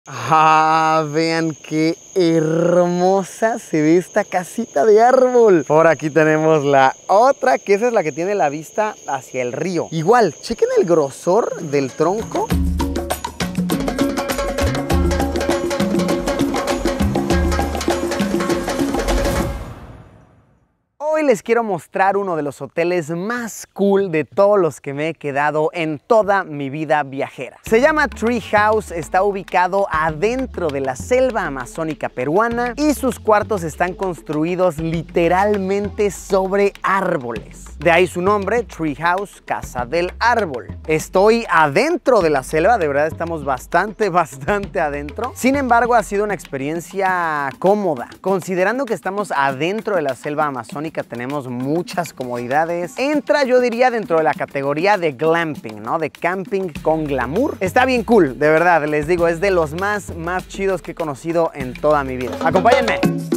Vean qué hermosa se ve esta casita de árbol. Por aquí tenemos la otra, que esa es la que tiene la vista hacia el río. Igual, chequen el grosor del tronco. Hoy les quiero mostrar uno de los hoteles más cool de todos los que me he quedado en toda mi vida viajera. Se llama Tree House, está ubicado adentro de la selva amazónica peruana y sus cuartos están construidos literalmente sobre árboles. De ahí su nombre, Tree House, Casa del Árbol. Estoy adentro de la selva, de verdad estamos bastante adentro. Sin embargo, ha sido una experiencia cómoda. Considerando que estamos adentro de la selva amazónica, tenemos muchas comodidades. Entra, yo diría, dentro de la categoría de glamping, ¿no? De camping con glamour. Está bien cool, de verdad, les digo, es de los más chidos que he conocido en toda mi vida. Acompáñenme.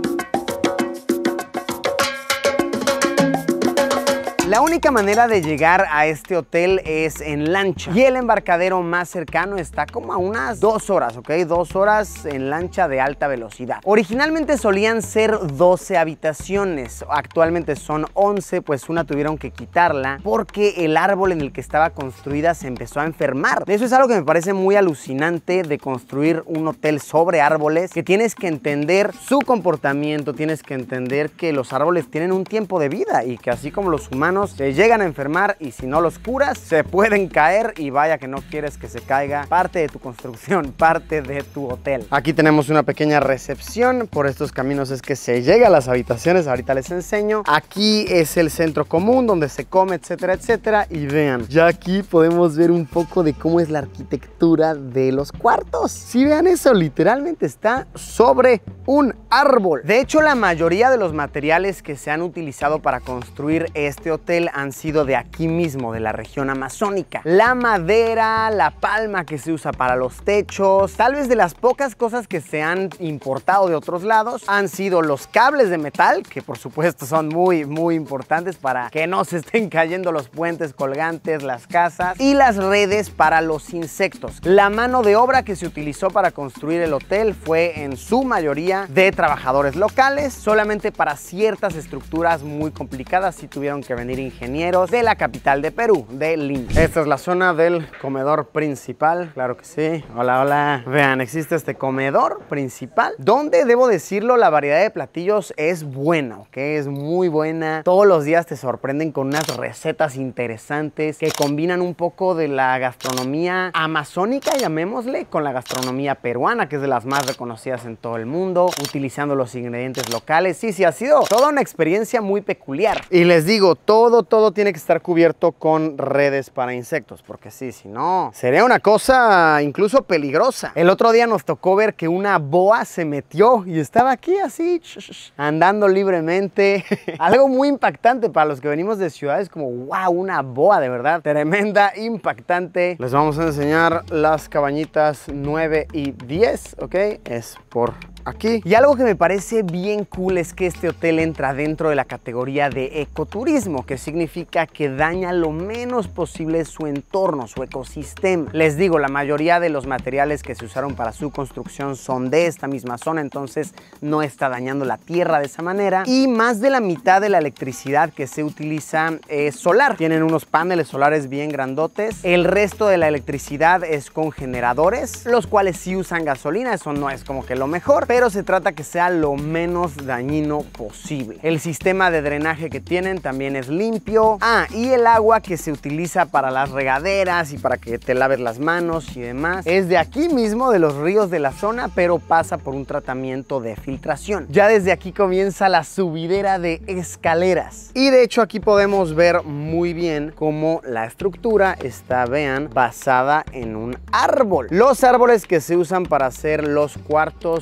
La única manera de llegar a este hotel es en lancha y el embarcadero más cercano está como a unas 2 horas, ¿ok? 2 horas en lancha de alta velocidad. Originalmente solían ser 12 habitaciones, actualmente son 11, pues una tuvieron que quitarla porque el árbol en el que estaba construida se empezó a enfermar. Eso es algo que me parece muy alucinante de construir un hotel sobre árboles, que tienes que entender su comportamiento, tienes que entender que los árboles tienen un tiempo de vida y que así como los humanos se llegan a enfermar y si no los curas se pueden caer y vaya que no quieres que se caiga parte de tu construcción, parte de tu hotel. Aquí tenemos una pequeña recepción, por estos caminos es que se llega a las habitaciones, ahorita les enseño. Aquí es el centro común donde se come, etcétera, etcétera, y vean, ya aquí podemos ver un poco de cómo es la arquitectura de los cuartos. Si vean eso, literalmente está sobre un árbol. De hecho, la mayoría de los materiales que se han utilizado para construir este hotel han sido de aquí mismo, de la región amazónica. La madera, la palma que se usa para los techos, tal vez de las pocas cosas que se han importado de otros lados han sido los cables de metal, que por supuesto son muy importantes para que no se estén cayendo los puentes colgantes, las casas, y las redes para los insectos. La mano de obra que se utilizó para construir el hotel fue en su mayoría de trabajadores locales. Solamente para ciertas estructuras muy complicadas sí tuvieron que venir ingenieros de la capital de Perú, de Lima. Esta es la zona del comedor principal, claro que sí. Hola, hola. Vean, existe este comedor principal, donde debo decirlo, la variedad de platillos es buena, ¿ok? Es muy buena. Todos los días te sorprenden con unas recetas interesantes que combinan un poco de la gastronomía amazónica, llamémosle, con la gastronomía peruana, que es de las más reconocidas en todo el mundo, utilizando los ingredientes locales. Sí, ha sido toda una experiencia muy peculiar. Y les digo, todo tiene que estar cubierto con redes para insectos, porque sí, si no, sería una cosa incluso peligrosa. El otro día nos tocó ver que una boa se metió y estaba aquí así, andando libremente. Algo muy impactante para los que venimos de ciudades como, wow, una boa, de verdad, tremenda, impactante. Les vamos a enseñar las cabañitas 9 y 10, ¿ok? Es por aquí. Y algo que me parece bien cool es que este hotel entra dentro de la categoría de ecoturismo, que significa que daña lo menos posible su entorno, su ecosistema. Les digo, la mayoría de los materiales que se usaron para su construcción son de esta misma zona, entonces no está dañando la tierra de esa manera. Y más de la mitad de la electricidad que se utiliza es solar. Tienen unos paneles solares bien grandotes. El resto de la electricidad es con generadores, los cuales sí usan gasolina. Eso no es como que lo mejor, pero se trata que sea lo menos dañino posible. El sistema de drenaje que tienen también es limpio. Y el agua que se utiliza para las regaderas y para que te laves las manos y demás es de aquí mismo, de los ríos de la zona, pero pasa por un tratamiento de filtración. Ya desde aquí comienza la subidera de escaleras. Y de hecho aquí podemos ver muy bien cómo la estructura está, vean, basada en un árbol. Los árboles que se usan para hacer los cuartos son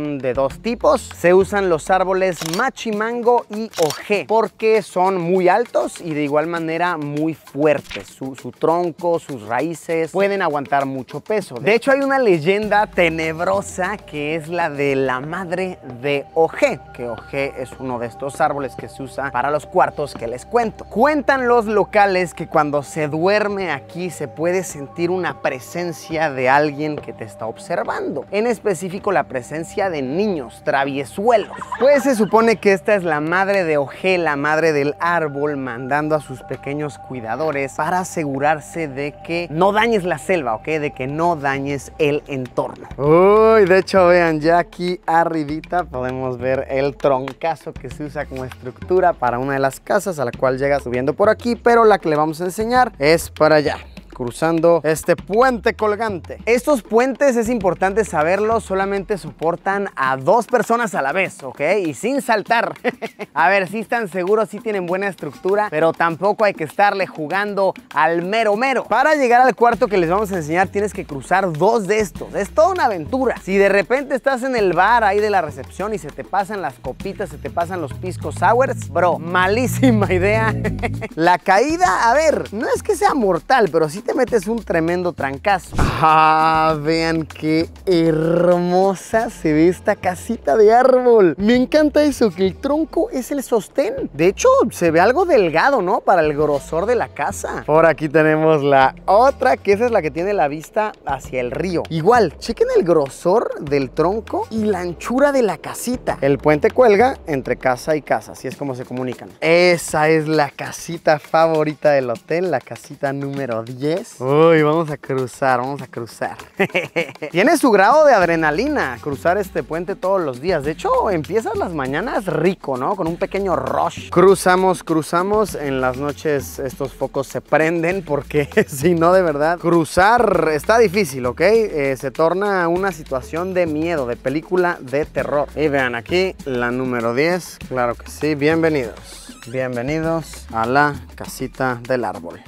son de dos tipos. Se usan los árboles machimango y ojé porque son muy altos y de igual manera muy fuertes. Su tronco, sus raíces pueden aguantar mucho peso. De hecho, hay una leyenda tenebrosa que es la de la madre de ojé, que ojé es uno de estos árboles que se usa para los cuartos que les cuento. Cuentan los locales que cuando se duerme aquí se puede sentir una presencia de alguien que te está observando. En específico, la presencia de niños traviesuelos. Pues se supone que esta es la madre de ojé, la madre del árbol, mandando a sus pequeños cuidadores para asegurarse de que no dañes la selva, ¿ok? De que no dañes el entorno. Uy, de hecho, vean, ya aquí arribita podemos ver el troncazo que se usa como estructura para una de las casas a la cual llega subiendo por aquí, pero la que le vamos a enseñar es para allá, cruzando este puente colgante. Estos puentes, es importante saberlo, solamente soportan a 2 personas a la vez, ¿ok? Y sin saltar. A ver, sí están seguros, sí tienen buena estructura, pero tampoco hay que estarle jugando al mero mero. Para llegar al cuarto que les vamos a enseñar, tienes que cruzar 2 de estos. Es toda una aventura. Si de repente estás en el bar ahí de la recepción y se te pasan las copitas, se te pasan los pisco sours, bro, malísima idea. La caída, a ver, no es que sea mortal, pero sí te metes un tremendo trancazo. Ah, vean qué hermosa se ve esta casita de árbol. Me encanta eso, que el tronco es el sostén. De hecho, se ve algo delgado, ¿no? Para el grosor de la casa. Por aquí tenemos la otra, que esa es la que tiene la vista hacia el río. Igual, chequen el grosor del tronco y la anchura de la casita. El puente cuelga entre casa y casa, así es como se comunican. Esa es la casita favorita del hotel, la casita número 10. Uy, vamos a cruzar, vamos a cruzar. Tiene su grado de adrenalina cruzar este puente todos los días. De hecho, empiezas las mañanas rico, ¿no? Con un pequeño rush. Cruzamos. En las noches estos focos se prenden porque si no, de verdad, cruzar está difícil, ¿ok? Se torna una situación de miedo, de película de terror. Y vean aquí la número 10. Claro que sí, bienvenidos. Bienvenidos a la casita del árbol.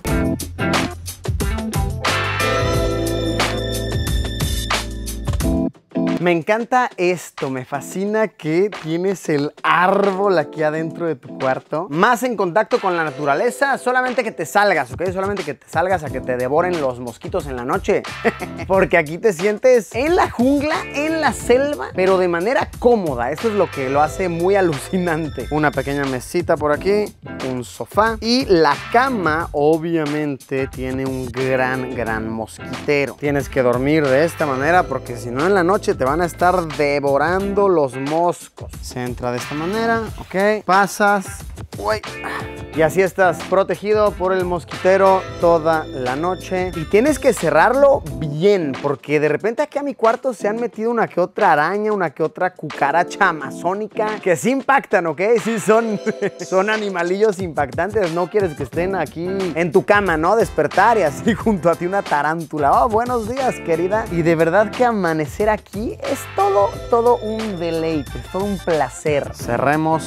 Me encanta esto, me fascina que tienes el árbol aquí adentro de tu cuarto. Más en contacto con la naturaleza, solamente que te salgas, ¿ok? Solamente que te salgas a que te devoren los mosquitos en la noche. Porque aquí te sientes en la jungla, en la selva, pero de manera cómoda. Eso es lo que lo hace muy alucinante. Una pequeña mesita por aquí, un sofá y la cama obviamente tiene un gran mosquitero. Tienes que dormir de esta manera porque si no en la noche te van a estar devorando los moscos. Se entra de esta manera, ok, pasas, uy, y así estás protegido por el mosquitero toda la noche. Y tienes que cerrarlo bien, porque de repente aquí a mi cuarto se han metido una que otra araña, una que otra cucaracha amazónica, que sí impactan, ¿ok? Sí son animalillos impactantes. No quieres que estén aquí en tu cama, ¿no? Despertar y así junto a ti una tarántula. Oh, buenos días, querida. Y de verdad que amanecer aquí es todo un deleite, es todo un placer. Cerremos.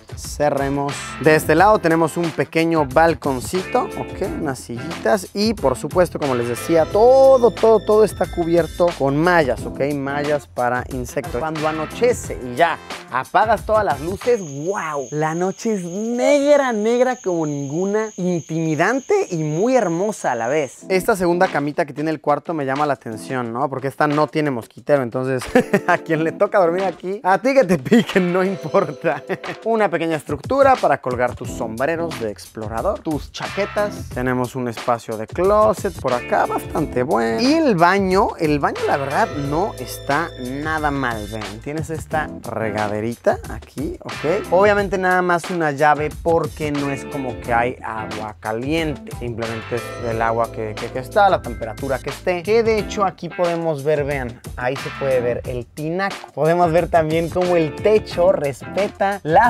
De este lado tenemos un pequeño balconcito, ok, unas sillitas y por supuesto, como les decía, todo está cubierto con mallas, ok, mallas para insectos. Cuando anochece y ya apagas todas las luces, wow, la noche es negra como ninguna, intimidante y muy hermosa a la vez. Esta segunda camita que tiene el cuarto me llama la atención, ¿no? Porque esta no tiene mosquitero, entonces a quien le toca dormir aquí, a ti que te piquen, no importa. Una pequeña estructura para colgar tus sombreros de explorador, tus chaquetas. Tenemos un espacio de closet por acá, bastante bueno. Y el baño la verdad no está nada mal, ven. Tienes esta regaderita aquí, ok. Obviamente nada más una llave porque no es como que hay agua caliente. Simplemente es el agua que está, la temperatura que esté. Que de hecho aquí podemos ver, vean, ahí se puede ver el tinaco. Podemos ver también cómo el techo respeta la forma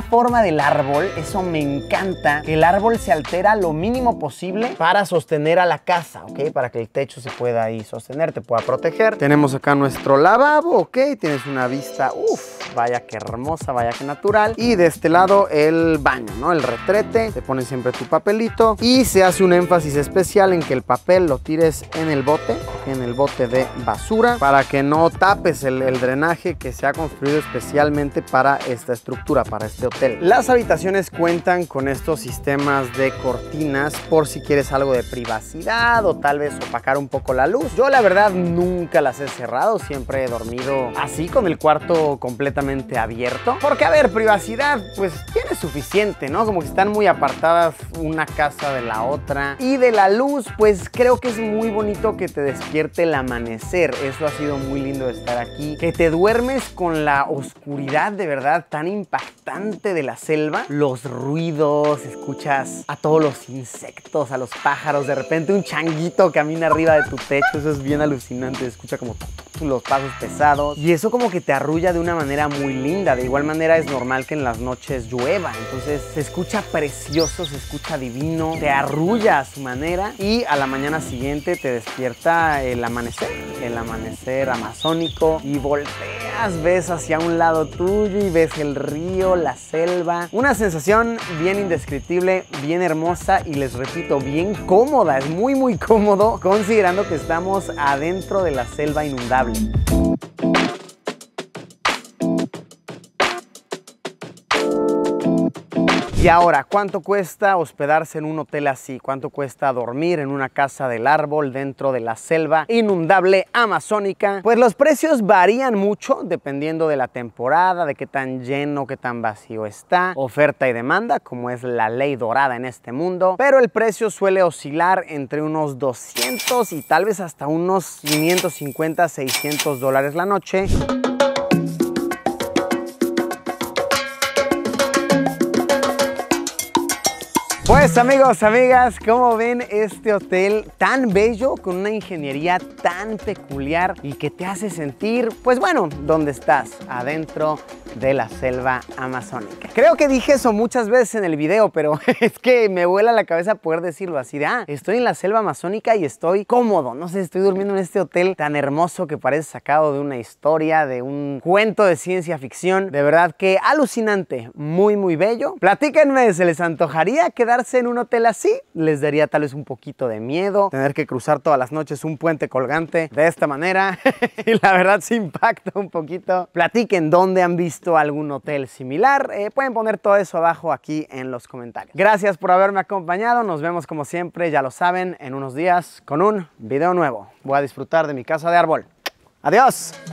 del árbol, eso me encanta, que el árbol se altera lo mínimo posible para sostener a la casa, ¿ok? Para que el techo se pueda ahí sostener, te pueda proteger. Tenemos acá nuestro lavabo, ¿ok? Tienes una vista, vaya que hermosa, vaya que natural. Y de este lado el baño, ¿no? El retrete, te pones siempre tu papelito y se hace un énfasis especial en que el papel lo tires en el bote de basura para que no tapes el drenaje que se ha construido especialmente para esta estructura, para este hotel. Las habitaciones cuentan con estos sistemas de cortinas por si quieres algo de privacidad o tal vez opacar un poco la luz. Yo la verdad nunca las he cerrado, siempre he dormido así con el cuarto completamente abierto. Porque a ver, privacidad pues tiene suficiente, ¿no? Como que están muy apartadas una casa de la otra. Y de la luz pues creo que es muy bonito que te despierte el amanecer. Eso ha sido muy lindo de estar aquí. Que te duermes con la oscuridad de verdad tan impactante de la selva. Los ruidos, escuchas a todos los insectos, a los pájaros. De repente un changuito camina arriba de tu techo. Eso es bien alucinante. Se escucha como los pasos pesados. Y eso como que te arrulla de una manera muy linda. De igual manera es normal que en las noches llueva. Entonces se escucha precioso, se escucha divino. Te arrulla a su manera. Y a la mañana siguiente te despierta el amanecer amazónico. Y volteas, ves hacia un lado tuyo y ves el río, la selva. Una sensación bien indescriptible, bien hermosa y les repito, bien cómoda. Es muy muy cómodo considerando que estamos adentro de la selva inundable. Y ahora, ¿cuánto cuesta hospedarse en un hotel así? ¿Cuánto cuesta dormir en una casa del árbol dentro de la selva inundable amazónica? Pues los precios varían mucho dependiendo de la temporada, de qué tan lleno, qué tan vacío está, oferta y demanda, como es la ley dorada en este mundo. Pero el precio suele oscilar entre unos 200 y tal vez hasta unos 550, 600 dólares la noche. Pues amigos, amigas, ¿cómo ven este hotel tan bello con una ingeniería tan peculiar y que te hace sentir, pues bueno, ¿dónde estás? Adentro de la selva amazónica. Creo que dije eso muchas veces en el video, pero es que me vuela la cabeza poder decirlo así de, estoy en la selva amazónica y estoy cómodo. No sé, estoy durmiendo en este hotel tan hermoso que parece sacado de una historia, de un cuento de ciencia ficción. De verdad que alucinante, muy muy bello. Platíquenme, ¿se les antojaría quedarse en un hotel así? ¿Les daría tal vez un poquito de miedo tener que cruzar todas las noches un puente colgante de esta manera? Y la verdad se impacta un poquito. Platiquen dónde han visto algún hotel similar. Pueden poner todo eso abajo aquí en los comentarios. Gracias por haberme acompañado. Nos vemos como siempre, ya lo saben, en unos días con un video nuevo. Voy a disfrutar de mi casa de árbol. ¡Adiós!